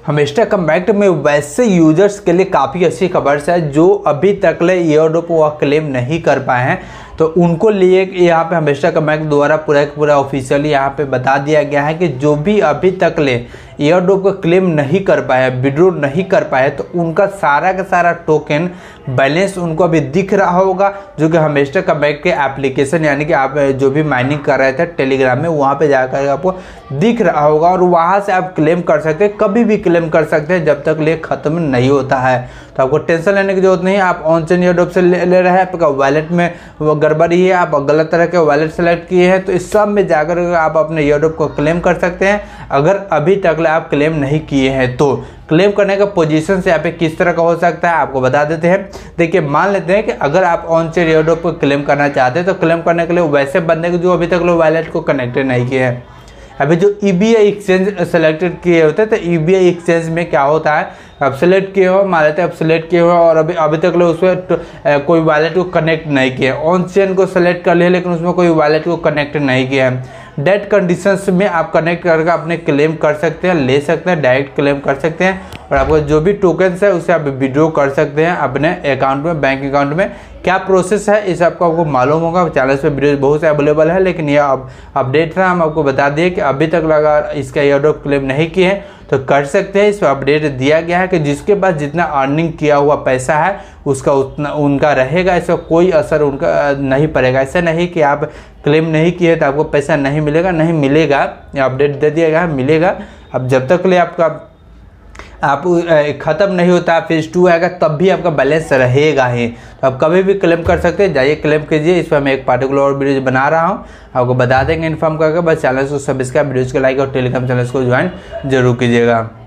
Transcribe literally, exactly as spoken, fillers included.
हमेस्टा compact में वैसे users के लिए काफ़ी अच्छी खबर है जो अभी तक ले एयरड्रॉप वह क्लेम नहीं कर पाए हैं, तो उनको लिए यहाँ पे हमेस्टा कम्पैक्ट द्वारा पूरा पूरा ऑफिशियली यहाँ पे बता दिया गया है कि जो भी अभी तक ले एयरड्रॉप का क्लेम नहीं कर पाए, विड्रॉ नहीं कर पाए, तो उनका सारा का सारा टोकन बैलेंस उनको अभी दिख रहा होगा, जो कि हमेस्टा कम्पैक्ट के एप्लीकेशन यानी कि आप जो भी माइनिंग कर रहे थे टेलीग्राम में वहाँ पे जाकर आपको दिख रहा होगा और वहाँ से आप क्लेम कर सकते हैं, कभी भी क्लेम कर सकते हैं जब तक ले खत्म नहीं होता है। तो आपको टेंशन लेने की जरूरत नहीं है। आप ऑन चेन एयरड्रॉप से ले, ले रहे हैं, आपका वैलेट में वो गड़बड़ी है, आप गलत तरह के वैलेट सेलेक्ट किए हैं, तो इस सब में जाकर आप अपने एयरड्रॉप को क्लेम कर सकते हैं। अगर अभी तक आप क्लेम नहीं किए हैं तो क्लेम करने का पोजीशन से यहाँ पे किस तरह का हो सकता है आपको बता देते हैं। देखिए, मान लेते हैं कि अगर आप ऑन चेन एयरड्रॉप को क्लेम करना चाहते हैं तो क्लेम करने के लिए वैसे बंदे को जो अभी तक लोग वैलेट को कनेक्टेड नहीं किए हैं, अभी जो E B I exchange selected किए होते हैं, तो ई बी आई एक्सचेंज में क्या होता है, अब सेलेक्ट किए हो, मान लेते हैं अब सेलेक्ट किए हो और अभी अभी तक लोग उसमें कोई वैलेट को कनेक्ट नहीं किया, ऑन चेन को सेलेक्ट कर लिया लेकिन उसमें कोई वैलेट को कनेक्ट नहीं किया है, डेट कंडीशंस में आप कनेक्ट करके अपने क्लेम कर सकते हैं, ले सकते हैं, डायरेक्ट क्लेम कर सकते हैं और आपको जो भी टोकन्स है उसे आप विड्रॉ कर सकते हैं अपने अकाउंट में, बैंक अकाउंट में। क्या प्रोसेस है इस आपको आपको मालूम होगा, चैनल पे वीडियो बहुत से अवेलेबल है, लेकिन ये अब अपडेट था, हम आपको बता दिए कि अभी तक अगर इसका एयरड्रॉप क्लेम नहीं किए हैं तो कर सकते हैं। इस पर अपडेट दिया गया है कि जिसके पास जितना अर्निंग किया हुआ पैसा है उसका उतना उनका रहेगा, इसका कोई असर उनका नहीं पड़ेगा। ऐसा नहीं कि आप क्लेम नहीं किए तो आपको पैसा नहीं मिलेगा, नहीं मिलेगा, अपडेट दे दिया गया मिलेगा। अब जब तक ले आपका आप ख़त्म नहीं होता, फेज टू आएगा तब भी आपका बैलेंस रहेगा ही, तो आप कभी भी क्लेम कर सकते हैं, जाइए क्लेम कीजिए। इस पर मैं एक पार्टिकुलर और वीडियो बना रहा हूँ, आपको बता देंगे इन्फॉर्म करके। बस चैनल को सब्सक्राइब, वीडियोज़ को लाइक और टेलीग्राम चैनल को ज्वाइन जरूर कीजिएगा।